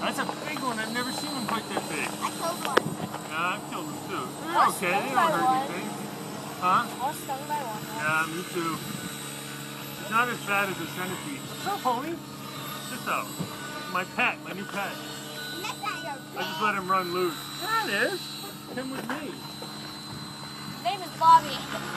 That's a big one. I've never seen them quite that big. I killed one. Yeah, I've killed them too. They're okay. They don't hurt anything. Huh? I was stung by one. Yeah, me too. It's not as bad as a centipede. What's up, homie? Sit down. My pet, my new pet. That's not your pet. I just let him run loose. Yeah, it is. Him with me. His name is Bobby.